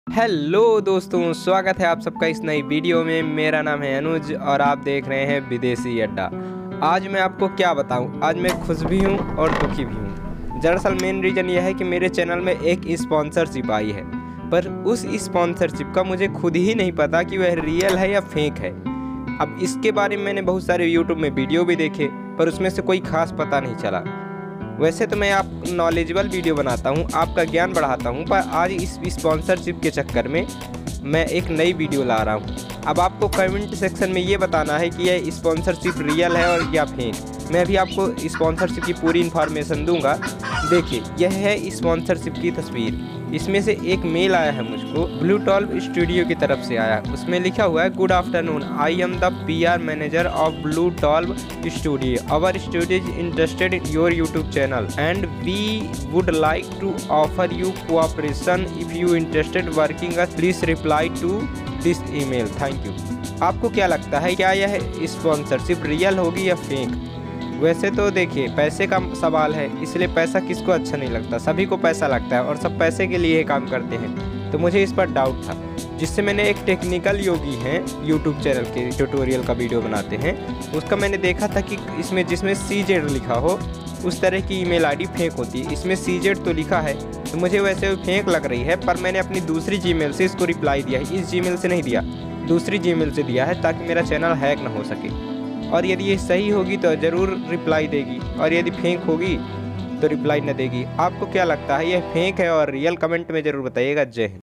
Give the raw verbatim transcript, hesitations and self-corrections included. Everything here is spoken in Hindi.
हेलो दोस्तों, स्वागत है आप सबका इस नई वीडियो में। मेरा नाम है अनुज और आप देख रहे हैं विदेशी अड्डा। आज मैं आपको क्या बताऊं, आज मैं खुश भी हूं और दुखी भी हूं। दरअसल मेन रीज़न यह है कि मेरे चैनल में एक स्पॉन्सरशिप आई है, पर उस स्पॉन्सरशिप का मुझे खुद ही नहीं पता कि वह रियल है या फेक है। अब इसके बारे में मैंने बहुत सारे यूट्यूब में वीडियो भी देखे, पर उसमें से कोई खास पता नहीं चला। वैसे तो मैं आप नॉलेजेबल वीडियो बनाता हूँ, आपका ज्ञान बढ़ाता हूँ, पर आज इस स्पॉन्सरशिप के चक्कर में मैं एक नई वीडियो ला रहा हूँ। अब आपको कमेंट सेक्शन में ये बताना है कि यह स्पॉन्सरशिप रियल है और या फेक। मैं भी आपको स्पॉन्सरशिप की पूरी इन्फॉर्मेशन दूंगा। देखिए, यह है स्पॉन्सरशिप की तस्वीर। इसमें से एक मेल आया है मुझको, ब्लू टॉल्व स्टूडियो की तरफ से आया। उसमें लिखा हुआ है, good afternoon, I am the P R manager of blue twelve studio. Our studio is interested in your YouTube channel and we would like to offer you cooperation. If you interested working us, please reply to this email, thank you. आपको क्या लगता है, क्या यह स्पॉन्सरशिप रियल होगी या फेक? वैसे तो देखिए, पैसे का सवाल है, इसलिए पैसा किसको अच्छा नहीं लगता, सभी को पैसा लगता है और सब पैसे के लिए काम करते हैं। तो मुझे इस पर डाउट था, जिससे मैंने एक टेक्निकल योगी हैं यूट्यूब चैनल के, ट्यूटोरियल का वीडियो बनाते हैं, उसका मैंने देखा था कि इसमें जिसमें सी जेड लिखा हो उस तरह की ईमेल आईडी फेक होती है। इसमें सी जेड तो लिखा है, तो मुझे वैसे फेक लग रही है, पर मैंने अपनी दूसरी जीमेल से इसको रिप्लाई दिया है। इस जीमेल से नहीं दिया, दूसरी जीमेल से दिया है, ताकि मेरा चैनल हैक ना हो सके। और यदि ये सही होगी तो ज़रूर रिप्लाई देगी, और यदि फेक होगी तो रिप्लाई न देगी। आपको क्या लगता है, ये फेक है और रियल? कमेंट में ज़रूर बताइएगा। जय हिंद।